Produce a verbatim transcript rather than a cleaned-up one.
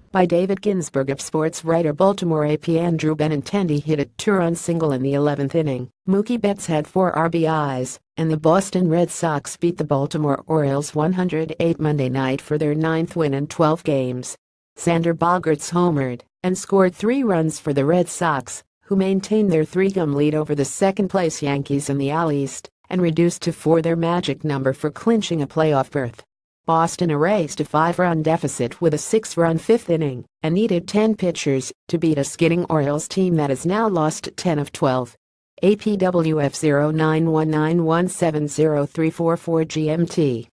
By David Ginsburg of Sports Writer. Baltimore A P Andrew Benintendi hit a two-run single in the eleventh inning. Mookie Betts had four R B Is, and the Boston Red Sox beat the Baltimore Orioles one hundred eight Monday night for their ninth win in twelve games. Xander Bogaerts homered and scored three runs for the Red Sox, who maintained their three-game lead over the second-place Yankees in the A L East and reduced to four their magic number for clinching a playoff berth. Boston erased a five-run deficit with a six-run fifth inning and needed ten pitchers to beat a skidding Orioles team that has now lost ten of twelve. A P W F zero nine one nine one seven zero three four four G M T